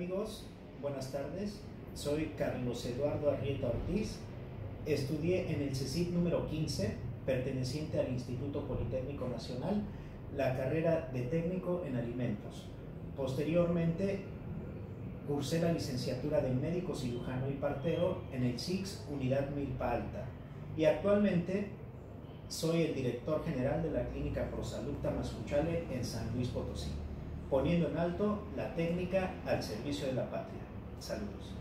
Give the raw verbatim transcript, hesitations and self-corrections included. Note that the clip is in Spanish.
amigos? Buenas tardes. Soy Carlos Eduardo Arrieta Ortiz. Estudié en el CECIT número quince, perteneciente al Instituto Politécnico Nacional, la carrera de técnico en alimentos. Posteriormente, cursé la licenciatura de médico cirujano y partero en el C I C S Unidad Milpa Alta. Y actualmente soy el director general de la Clínica ProSalud Tamazunchale en San Luis Potosí, poniendo en alto la técnica al servicio de la patria. Saludos.